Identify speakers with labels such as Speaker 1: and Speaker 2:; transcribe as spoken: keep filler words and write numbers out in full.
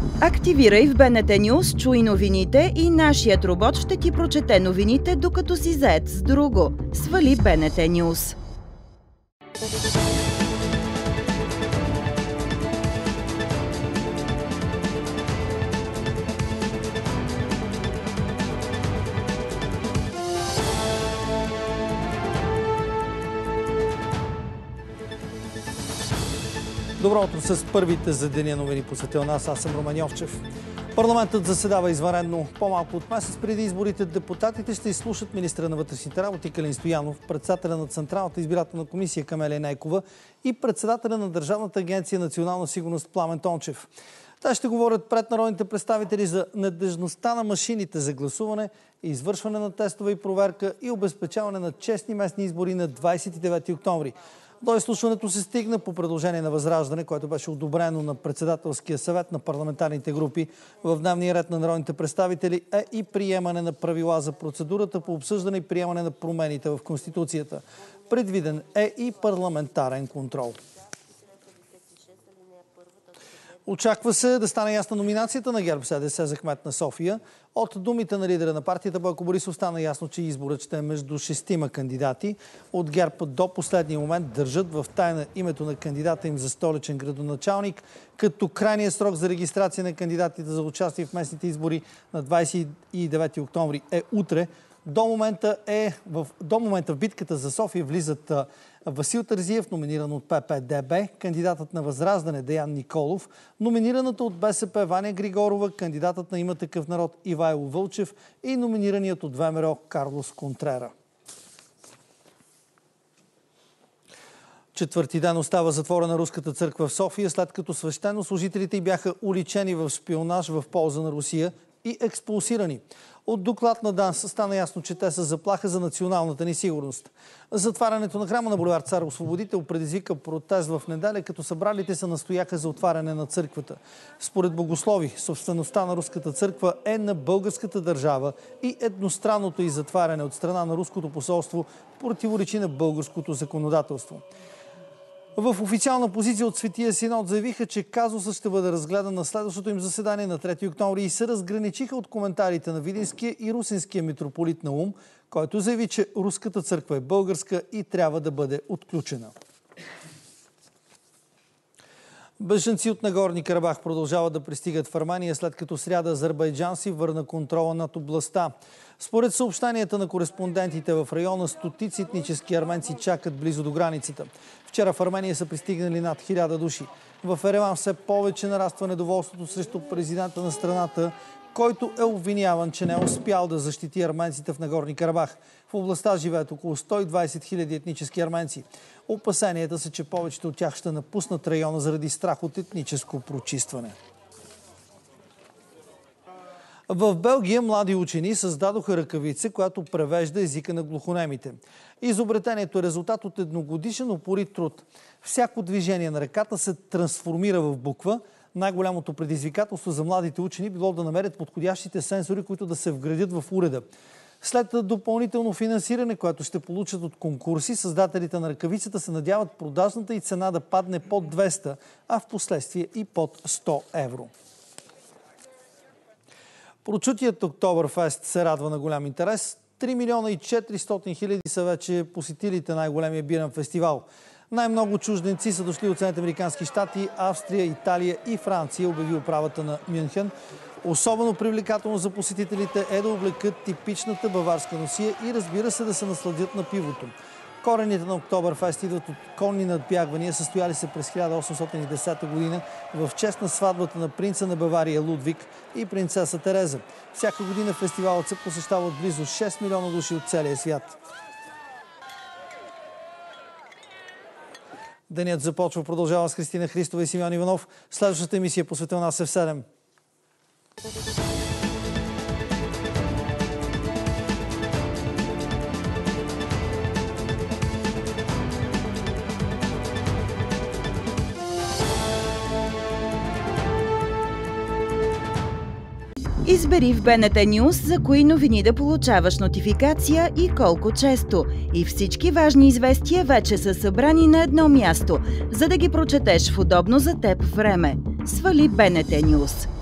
Speaker 1: Активирай в БНТ News, чуй новините и нашият робот ще ти прочете новините, докато си зает с друго. Свали БНТ News.
Speaker 2: Добро утро с първите за деня новини посветил нас. Аз съм Роман Йовчев. Парламентът заседава извънредно. По-малко от месец преди изборите депутатите ще изслушат министра на вътрешните работи Калин Стоянов, председателя на Централната избирателна комисия Камелия Нейкова и председателя на Държавната агенция национална сигурност Пламен Тончев. Те ще говорят пред народните представители за надеждността на машините за гласуване, извършване на тестове и проверка и обезпечаване на честни местни избори на двадесет и девети октомври. До изслушването се стигна по предложение на Възраждане, което беше одобрено на председателския съвет на парламентарните групи. В дневния ред на народните представители е и приемане на правила за процедурата по обсъждане и приемане на промените в Конституцията. Предвиден е и парламентарен контрол. Очаква се да стане ясна номинацията на ГЕРБ СДС за кмет на София. От думите на лидера на партията Бойко Борисов стана ясно, че изборът ще е между шестима кандидати. От ГЕРБ до последния момент държат в тайна името на кандидата им за столичен градоначалник, като крайният срок за регистрация на кандидатите за участие в местните избори на двадесет и девети октомври е утре. До момента, е, в, до момента в битката за София влизат Васил Терзиев, номиниран от П П Д Б, кандидатът на Възраждане Деян Николов, номинираната от Б С П Ваня Григорова, кандидатът на Има такъв народ Ивайло Вълчев и номинираният от Вэ М Р О Карлос Контрера. Четвърти ден остава затворена Руската църква в София, след като свещенослужителите й бяха уличени в шпионаж в полза на Русия и експулсирани. От доклад на ДАНС стана ясно, че те са заплаха за националната ни сигурност. Затварянето на храма на булевард Цар Освободител предизвика протест в неделя, като събралите се настояха за отваряне на църквата. Според богослови, собствеността на Руската църква е на българската държава и едностранното й затваряне от страна на Руското посолство противоречи на българското законодателство. В официална позиция от Светия Синод заявиха, че казусът ще бъде разгледан на следващото им заседание на трети октомври и се разграничиха от коментарите на Видинския и Русинския митрополит Наум, който заяви, че Руската църква е българска и трябва да бъде отключена. Бежанци от Нагорни Карабах продължават да пристигат в Армения, след като сряда Азербайджан си върна контрола над областта. Според съобщенията на кореспондентите в района, стотици етнически арменци чакат близо до границата. Вчера в Армения са пристигнали над хиляда души. В Ереван все повече нараства недоволството срещу президента на страната, който е обвиняван, че не е успял да защити арменците в Нагорни Карабах. В областта живеят около сто и двадесет хиляди етнически арменци. Опасенията са, че повечето от тях ще напуснат района заради страх от етническо прочистване. В Белгия млади учени създадоха ръкавица, която превежда езика на глухонемите. Изобретението е резултат от едногодишен упорит труд. Всяко движение на ръката се трансформира в буква. Най-голямото предизвикателство за младите учени било да намерят подходящите сензори, които да се вградят в уреда. След допълнително финансиране, което ще получат от конкурси, създателите на ръкавицата се надяват продажната и цена да падне под двеста, а в последствие и под сто евро. Прочутият Октоберфест се радва на голям интерес. три милиона и четиристотин хиляди са вече посетилите най-големия бирен фестивал. Най-много чужденци са дошли от Съединените американски щати, Австрия, Италия и Франция, обяви управата на Мюнхен. Особено привлекателно за посетителите е да облекат типичната баварска носия и, разбира се, да се насладят на пивото. Корените на Октоберфест идват от конни надбягвания, състояли се през хиляда осемстотин и десета година в чест на сватбата на принца на Бавария Лудвиг и принцеса Тереза. Всяка година фестивалът се посещава от близо шест милиона души от целия свят. Денят започва, продължава с Христина Христова и Симеон Иванов. Следващата емисия посветена нас е в седем.
Speaker 1: Избери в БНТ News за кои новини да получаваш нотификация и колко често. И всички важни известия вече са събрани на едно място, за да ги прочетеш в удобно за теб време. Свали БНТ News.